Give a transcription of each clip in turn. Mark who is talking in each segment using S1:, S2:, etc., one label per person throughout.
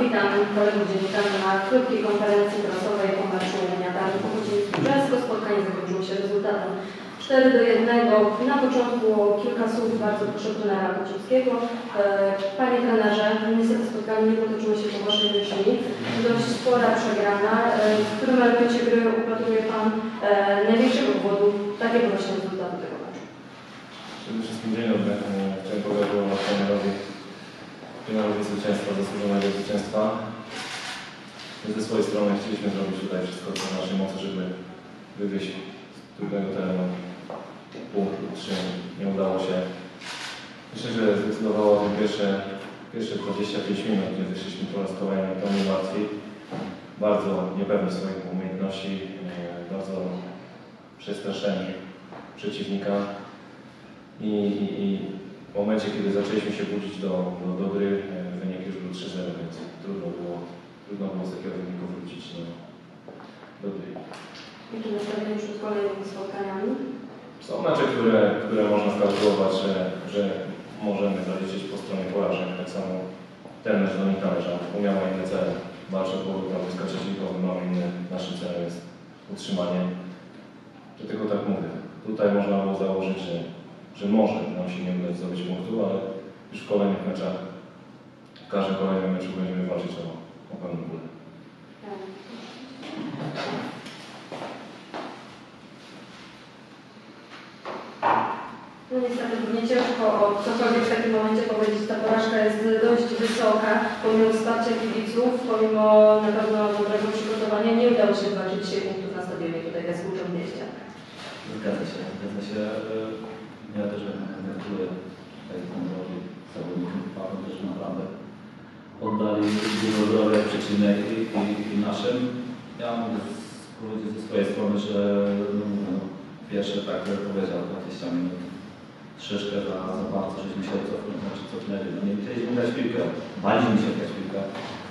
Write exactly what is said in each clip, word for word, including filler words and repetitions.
S1: witamy kolegów dziennikarzy na krótkiej konferencji prasowej po meczu Uniatarzu Pochodzińsku-Brzesko. Spotkanie zakończyło się rezultatem cztery do jednego. Na początku kilka słów bardzo proszę trenera Kociewskiego. Panie trenerze, niestety spotkanie nie potoczyło się po waszej myśli. Dość spora przegrana. W którym elemencie gry upatruje pan największego powodu takiego właśnie rezultatu tego meczu?
S2: Przede wszystkim dzień dobry. Chciałem pogratulować trenerowi finalowi zwycięstwa, zasłużonego zwycięstwa. My ze swojej strony chcieliśmy zrobić tutaj wszystko, co w naszej mocy, żeby wywieźć z trudnego terenu punkt lub trzy. Nie udało się. Myślę, że zdecydowało o tym pierwsze, pierwsze dwadzieścia pięć minut, gdzie wyszliśmy po raz kolejny pełni martwi. Bardzo niepewni swoich umiejętności, bardzo przestraszeni przeciwnika. I, i, i w momencie, kiedy zaczęliśmy się budzić do, do, do gry, wynik już był trzy zero, więc trudno było, trudno było z takiego wyniku wrócić do, do gry.
S1: Jakie nastawienie przed kolejnymi spotkaniami?
S2: Są mecze, które, które można skalkulować, że, że możemy zaliczyć po stronie porażek. Tak samo ten mecz do nich należał. Miał inny cel. Walcz o powrót na boiska przeciwko, mamy inny. Naszym celem jest utrzymanie. Że tylko tak mówię. Tutaj można było założyć, że że może nam się nie udać zdobyć punktu, ale już w kolejnych meczach, w każdym kolejnym meczu będziemy walczyć o, o pełną górę.
S1: No niestety nie ciężko o cokolwiek w takim momencie powiedzieć. Ta porażka jest dość wysoka, pomimo wsparcia kibiców, pomimo na pewno dobrego przygotowania nie udało się zobaczyć dzisiaj punktów na stadionie tutaj w Jasłużem mieście.
S3: Zgadza się, zgadza się. Ja też gratuluję tej kontroli zawodnikom, panu też naprawdę oddali dużo zdrowia przeciwnej i, i, i naszym. Ja mogę powiedzieć ze swojej strony, że no, no, pierwsze, tak jak powiedział, dwadzieścia minut troszeczkę za, za bardzo, żeśmy się cofnęli, znaczy cofnęli. No nie chcieliśmy grać piłkę, baliśmy się grać piłkę,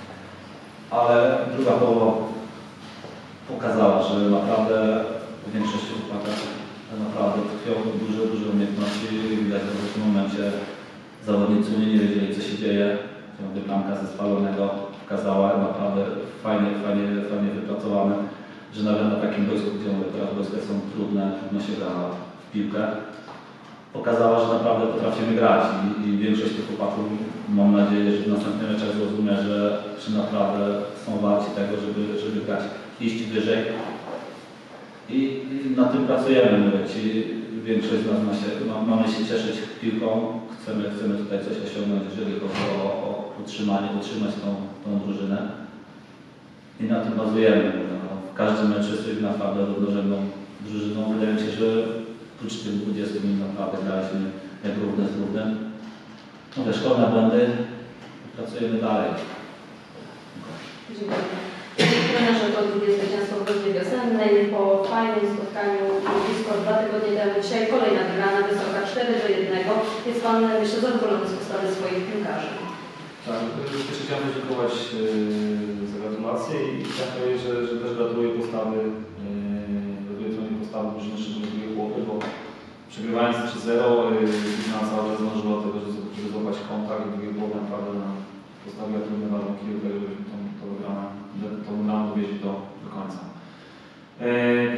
S3: ale druga połowa pokazała, że naprawdę w większości wypadków naprawdę tkwią duże, duże umiejętności. Widać, że w tym momencie zawodnicy nie, nie wiedzieli, co się dzieje. Bramka ze spalonego pokazała naprawdę fajnie, fajnie, fajnie wypracowane, że nawet na takim boisku, gdzie mówię, teraz boiska są trudne, trudno się gra w piłkę. Pokazała, że naprawdę potrafimy grać i, i większość tych chłopaków, mam nadzieję, że w następnym meczach zrozumie, że, że naprawdę są warci tego, żeby, żeby grać, iść wyżej. I, I na tym pracujemy, mówię Ci, większość z nas ma się, ma, mamy się cieszyć piłką, chcemy, chcemy tutaj coś osiągnąć, jeżeli chodzi o, o utrzymanie, utrzymać tą, tą drużynę. I na tym bazujemy. No, w każdym meczu jesteśmy naprawdę równorzędną drużyną. Wydaje mi się, że oprócz tych dwudziestu minut naprawdę graliśmy jak równe z równym. Mówię, szkolne błędy, pracujemy dalej.
S1: Dziękuję. Trenerze to drugie zwycięstwo w rundzie wiosennej. Po fajnym spotkaniu blisko dwa tygodnie temu, dzisiaj kolejna wygrana wysoka cztery do jednego. Jest Pan, myślę, zadowolony z postawy swoich piłkarzy.
S2: Tak, jeszcze chciałem podziękować yy, za gratulacje i chciałem powiedzieć, że, że też gratuluję postawy, yy, gratuluję postawy drużyny, szczególnie drugiej połowy, bo przegrywając trzy zero drużyna cały czas zdążyła do tego, żeby złapać kontakt i drugiej połowy naprawdę na postawiła trudne warunki do tego, żebyśmy tą, tą wygraną tą wygraną dowieźli do, do końca. Yy,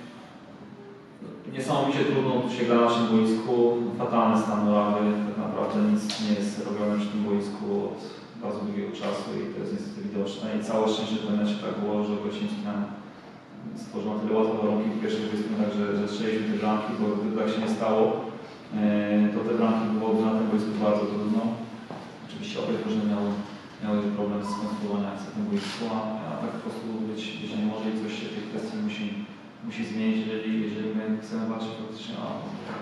S2: niesamowicie trudno tu się gra na naszym boisku, fatalny stan murawy, tak naprawdę nic nie jest robione przy tym boisku od bardzo długiego czasu i to jest niestety widoczne. I całe szczęście w tym meczie tak było, że Kociński nam stworzył na tyle łatwe warunki w pierwszych dwudziestu minutach, że, że strzeliśmy te bramki, bo gdyby tak się nie stało, yy, to te bramki byłoby na tym boisku bardzo trudno. Oczywiście obie drużyny miały, miały problem z skonstruowaniem akcji na tym boisku, a, a tak po prostu być, być nie może i coś się w tej kwestii musi, musi zmienić, jeżeli, jeżeli my chcemy walczyć faktycznie o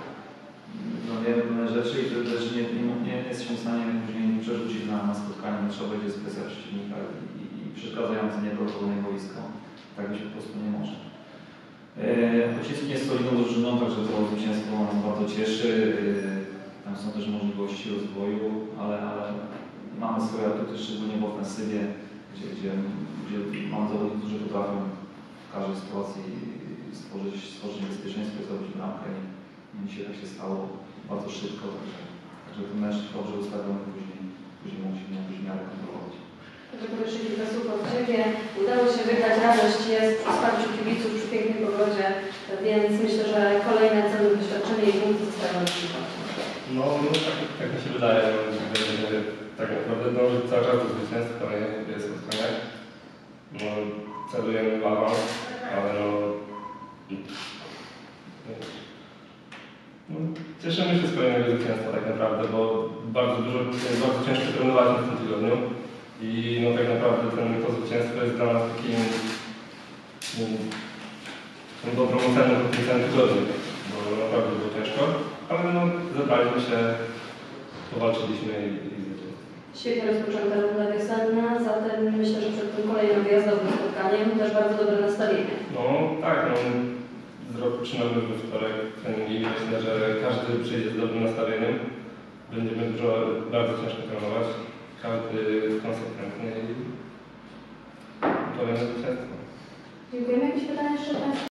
S2: no, wiele pewne rzeczy i to też nie, nie, nie jesteśmy w stanie później przerzucić na, na spotkanie meczowe, gdzie jest presja przeciwnika i, i, i przeszkadzające nieprowadzone boisko. Tak być po prostu nie może. Kociński jest solidną drużyną, także to zwycięstwo nas bardzo cieszy. Yy, tam są też możliwości rozwoju, ale, ale mamy swoje atuty, szczególnie w ofensywie, gdzie, gdzie, gdzie mamy zawodników, którzy potrafią w każdej sytuacji stworzyć, stworzyć bezpieczeństwo i zdobyć bramkę. I dzisiaj tak się stało bardzo szybko, także, także ten mecz dobrze ustawiony, później, później musimy jakoś w miarę kontrolować.
S1: tylko jeszcze kilka słów od Ciebie. Udało się wygrać, radość jest przy wsparciu kibiców, przy pięknej pogodzie, więc myślę, że kolejne cenne doświadczenie i punkty zostają rozpoczęte.
S4: No, no tak, tak mi się wydaje, no, że będziemy tak naprawdę dążyć cały czas do zwycięstwa, nie? Jest spotkanie. No, celujemy w awans, ale no, no... Cieszymy się z kolejnego zwycięstwa tak naprawdę, bo bardzo dużo, jest bardzo ciężko trenować w tym tygodniu i no tak naprawdę ten, to zwycięstwo jest dla nas takim um, tą dobrą oceną w tym całym tygodniu, bo naprawdę było ciężko, ale no zebraliśmy się, powalczyliśmy i, i zwycięstwo.
S1: Świetnie rozpoczęta runda wiosenna, zatem myślę, że przed tym kolejnym wyjazdowym spotkaniem też bardzo dobre nastawienie.
S4: No tak, no rozpoczynamy we wtorek treningi i myślę, że każdy przyjdzie z dobrym nastawieniem. Będziemy dużo, bardzo ciężko trenować, każdy konsekwentny i kolejne zwycięstwo.
S1: Dziękujemy. Jakieś pytania jeszcze Państwa?